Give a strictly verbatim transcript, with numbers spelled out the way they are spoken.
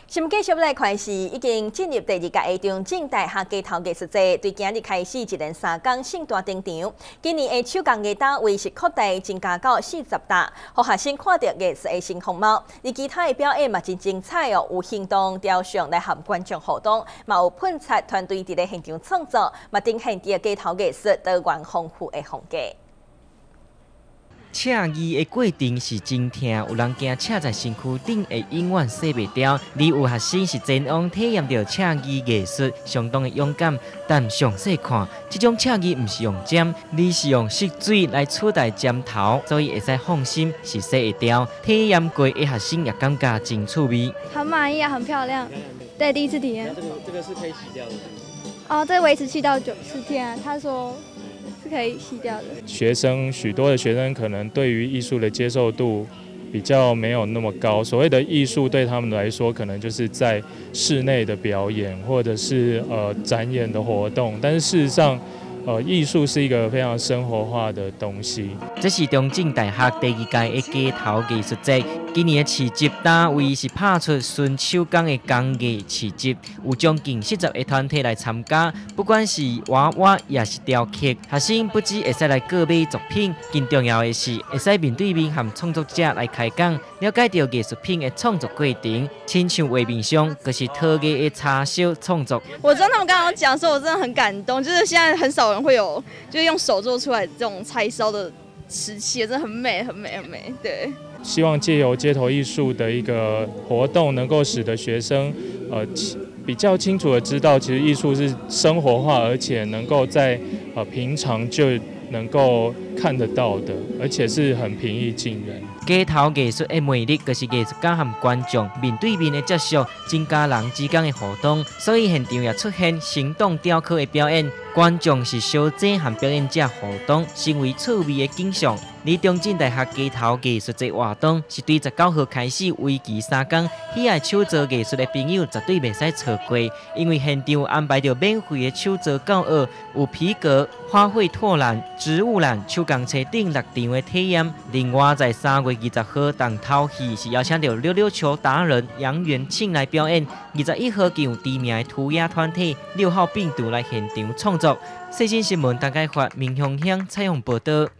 新闻继续来看是，已经进入第二届的中正大学街头艺术节，对今日开始一连三天盛大登场。今年的手工艺单为是扩大增加到四十单，让学生看到艺术的新风貌。而其他的表演嘛真精彩哦，有行动雕像来和观众互动，嘛有喷漆团队伫咧现场创作，嘛呈现伫个街头艺术多元丰富的风格。 赤字的过程是真痛，有人惊赤在身躯顶会永远洗袂掉。而有学生是前往体验到赤字艺术，相当的勇敢。但详细看，这种赤字唔是用尖，而是用湿水来取代尖头，所以会使放心是洗会掉。体验过的学生也感觉真趣味。 很满意啊，很漂亮。对，第一次体验。 这个这个是可以洗掉的。 哦，这维持期到九十天啊，他说。是可以洗掉的。 学生许多的学生可能对于艺术的接受度比较没有那么高。所谓的艺术对他们来说，可能就是在室内的表演，或者是呃展演的活动。但是事实上，呃，艺术是一个非常生活化的东西。 这是中正大学第二届的街头艺术节。今年的市集单位是拍出纯手工的工艺市集，有将近四十个团体来参加，不管是画画也是雕刻，学生不止会使来购买作品，更重要的是会使面对面和创作者来开讲，了解到艺术品的创作过程。亲像画面上，就是陶艺的插销创作。 我知道他们刚刚讲说，我真的很感动，就是现在很少人会有，就是用手做出来这种柴烧的瓷器，真的很美，很美，很美，对。 希望借由街头艺术的一个活动，能够使得学生呃比较清楚的知道，其实艺术是生活化，而且能够在呃平常就能够看得到的，而且是很平易近人。 街头艺术的魅力，就是艺术家和观众面对面的接触，增加人之间的互动。所以现场也出现行动雕刻的表演，观众是小姐和表演者互动，成为趣味的景象。而中正大学街头艺术节活动是对十九号开始，为期三天。喜爱手作艺术的朋友绝对袂使错过，因为现场有安排着免费的手作教学，有皮革、花卉拓染、植物染、手工车等六场的体验。另外，在三月二十号重头戏是邀请到溜溜球达人杨元庆来表演。二十一号更有知名的涂鸦团体六号病毒来现场创作。细心新闻大概发明雄乡采访报道。